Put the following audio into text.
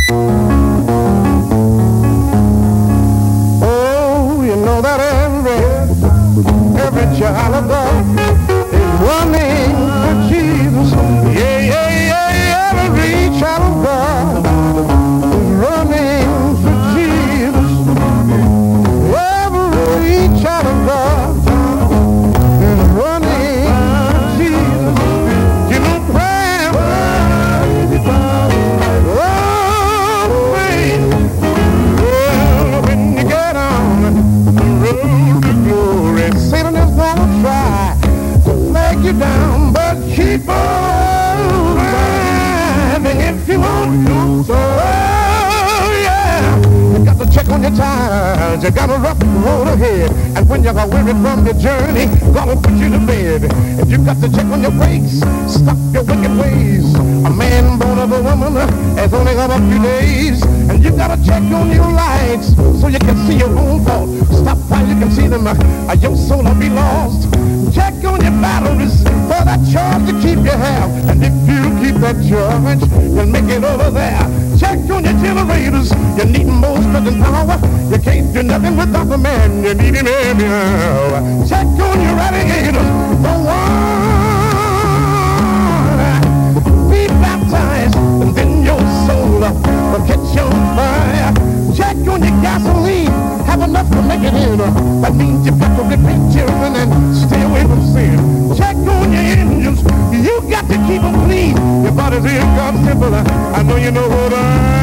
Oh, you know that every child of God is running for Jesus. Yeah, yeah, yeah, every child of God is running for Jesus. Every child of God is running for Jesus. You know, prayer, oh, praise. Well, when you get on the road to glory, Satan is gonna try to leg you down, but keep on driving if you want to. So, oh, yeah, you got to check on your tires. You got a rough road ahead, and when you're weary from your journey, gonna put you to bed. And you got to check on your brakes, stop your wicked ways. A man born of a woman has only got a few days, and you got to check on your lights so you can see your own fault. Stop while you can see them, your soul will be lost. Check on your batteries for that charge to keep you have, and if you keep that charge, you'll make it over there. Check on your generators, you need more strength and power. You can't do nothing without the man, you need him anyhow. Check on your radiators, for one, be baptized, and then your soul will catch on fire. Check on your gasoline, have enough to make it in. That means you've got to repent, children, and stay away from sin. Check on your engines, you got to keep them clean. Your body's in God's temple, I know you know what I